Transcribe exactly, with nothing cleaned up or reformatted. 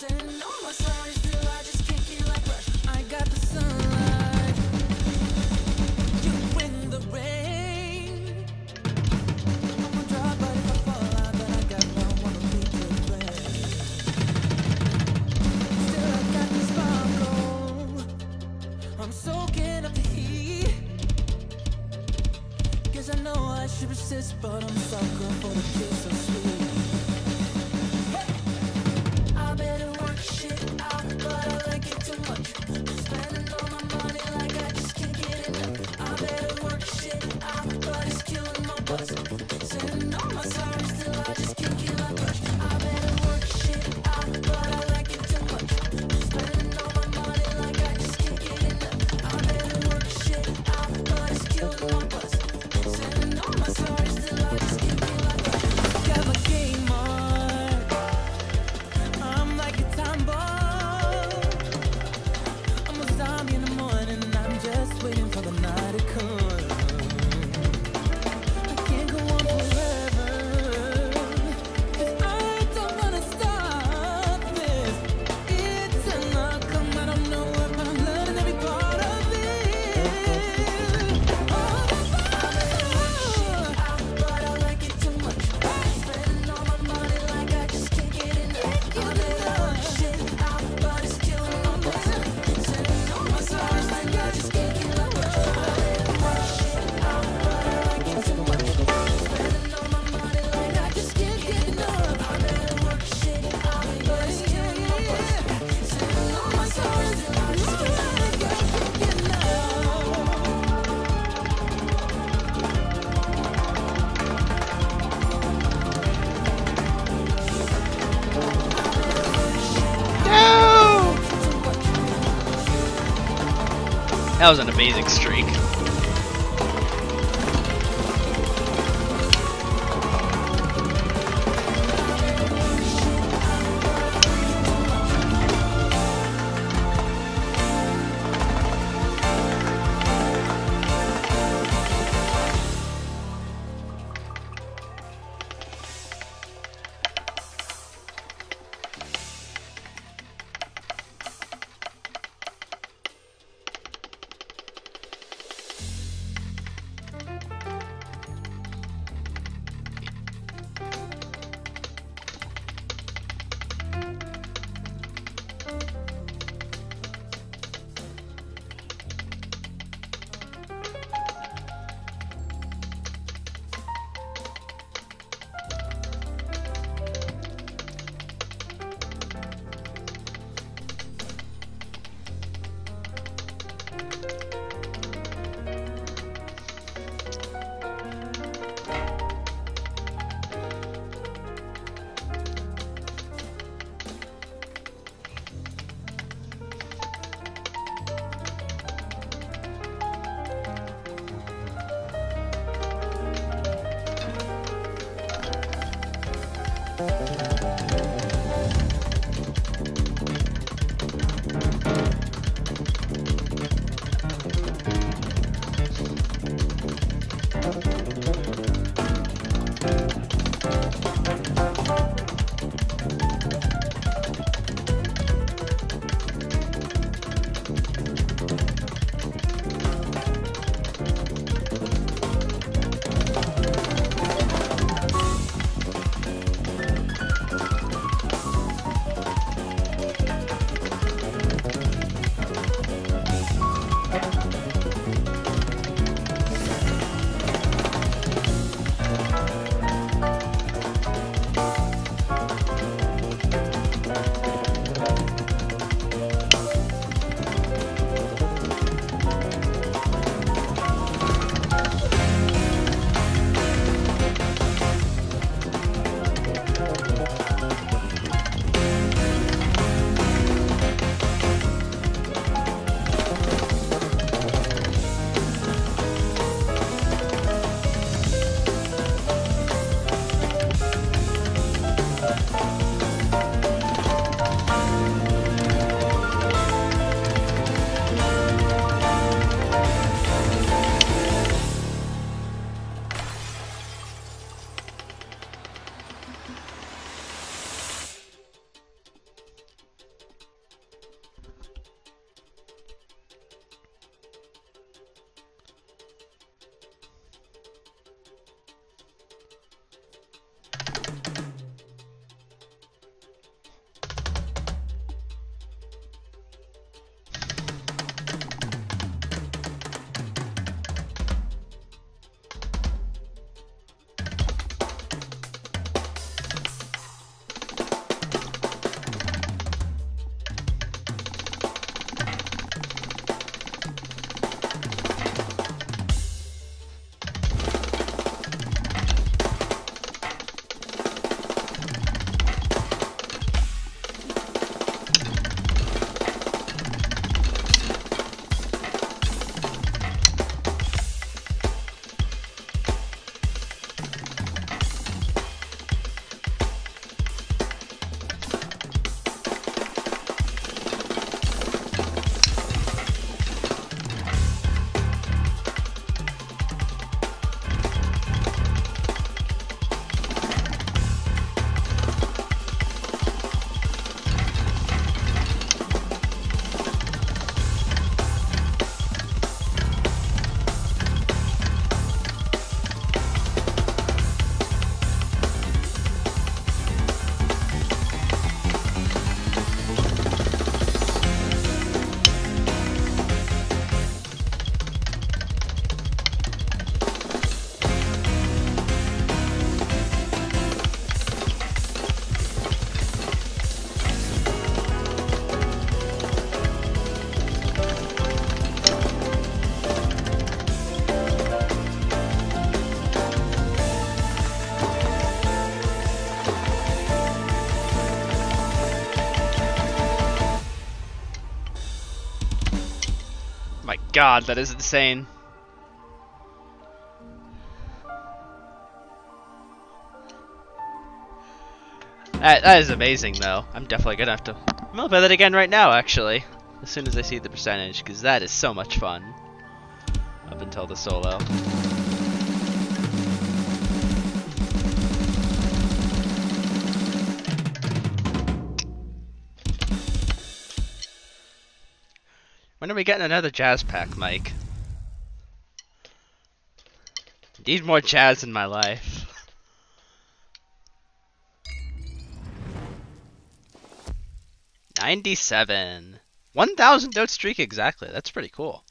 Sending all my sorries till I just can't feel like rush. I got the sunlight, you bring the rain. I'm gonna drop, but if I fall out, then I got no one to lead to blame. Still I got the sparkle, I'm soaking up the heat. Guess I know I should resist, but I'm sucker for the kiss so sweet. I better work shit out, but I like it too much. Spending all my money like I just can't get enough. I better work shit out, but it's killing my buzz. Sending all my sorries till I just can't get my brush. I better work shit out, but I like it too much. Spending all my money like I just can't get enough. I better work shit out, but it's killing my buzz. Sending all my sorries till I just can't get my brush. Got my game on, I'm like a time bomb. I'm a zombie in the morning, I'm just waiting for the night to come. I can't go on forever, 'cause I don't wanna stop this. It's an outcome, I don't know what, but I'm loving every part of it. Oh, but I like it too much. Spending all my money like I just can't get enough. I better work shit out, but it's killing my buzz. Sending all my sorries till I just can't get my rush. I better work shit out, but I like it too much. Spending all my money like I just can't get enough. I better work shit out, but it's killing my buzz. Sending all my sorries till I just can't get enough. That was an amazing streak. My god, that is insane. That, that is amazing, though. I'm definitely gonna have to... I'm gonna play that again right now, actually. As soon as I see the percentage, because that is so much fun. Up until the solo. When are we getting another jazz pack, Mike? Need more jazz in my life. ninety-seven. one thousand note streak exactly. That's pretty cool.